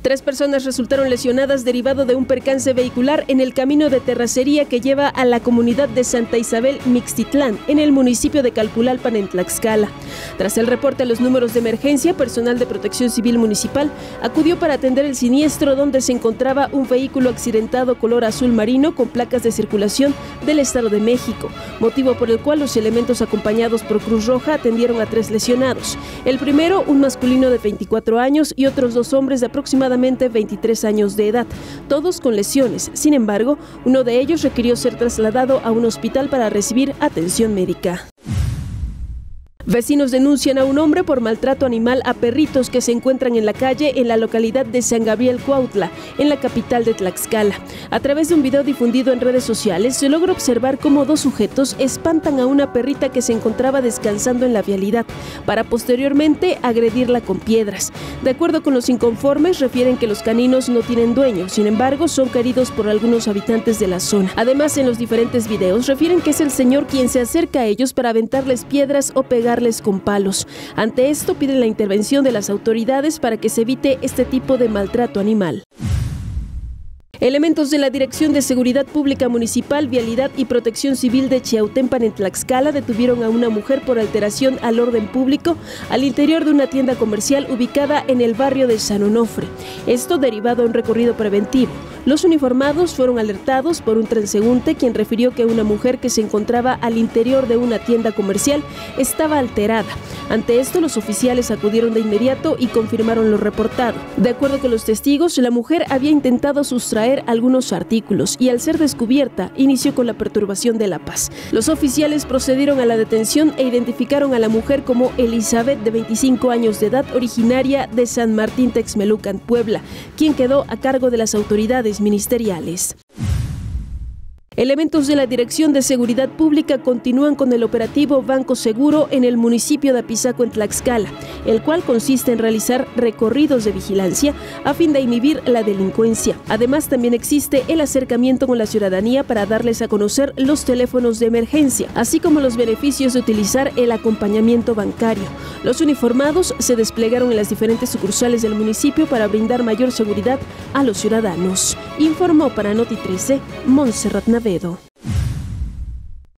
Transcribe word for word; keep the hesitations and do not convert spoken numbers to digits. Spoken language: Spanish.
Tres personas resultaron lesionadas derivado de un percance vehicular en el camino de terracería que lleva a la comunidad de Santa Isabel Mixtitlán, en el municipio de Calpulalpan, en Tlaxcala. Tras el reporte a los números de emergencia, personal de Protección Civil Municipal acudió para atender el siniestro, donde se encontraba un vehículo accidentado color azul marino con placas de circulación del Estado de México, motivo por el cual los elementos acompañados por Cruz Roja atendieron a tres lesionados. El primero, un masculino de veinticuatro años, y otros dos hombres de aproximadamente veintitrés años de edad, todos con lesiones. Sin embargo, uno de ellos requirió ser trasladado a un hospital para recibir atención médica. Vecinos denuncian a un hombre por maltrato animal a perritos que se encuentran en la calle en la localidad de San Gabriel Cuautla, en la capital de Tlaxcala. A través de un video difundido en redes sociales, se logra observar cómo dos sujetos espantan a una perrita que se encontraba descansando en la vialidad, para posteriormente agredirla con piedras. De acuerdo con los inconformes, refieren que los caninos no tienen dueño, sin embargo, son queridos por algunos habitantes de la zona. Además, en los diferentes videos refieren que es el señor quien se acerca a ellos para aventarles piedras o pegar con palos. Ante esto, piden la intervención de las autoridades para que se evite este tipo de maltrato animal. Elementos de la Dirección de Seguridad Pública Municipal, Vialidad y Protección Civil de Chiautempan, en Tlaxcala, detuvieron a una mujer por alteración al orden público al interior de una tienda comercial ubicada en el barrio de San Onofre. Esto derivado de un recorrido preventivo. Los uniformados fueron alertados por un transeúnte, quien refirió que una mujer que se encontraba al interior de una tienda comercial estaba alterada. Ante esto, los oficiales acudieron de inmediato y confirmaron lo reportado. De acuerdo con los testigos, la mujer había intentado sustraer algunos artículos y, al ser descubierta, inició con la perturbación de la paz. Los oficiales procedieron a la detención e identificaron a la mujer como Elizabeth, de veinticinco años de edad, originaria de San Martín Texmelucan, Puebla, quien quedó a cargo de las autoridades ministeriales. Elementos de la Dirección de Seguridad Pública continúan con el operativo Banco Seguro en el municipio de Apizaco, en Tlaxcala, el cual consiste en realizar recorridos de vigilancia a fin de inhibir la delincuencia. Además, también existe el acercamiento con la ciudadanía para darles a conocer los teléfonos de emergencia, así como los beneficios de utilizar el acompañamiento bancario. Los uniformados se desplegaron en las diferentes sucursales del municipio para brindar mayor seguridad a los ciudadanos. Informó para Noti trece, Montserrat Navedo.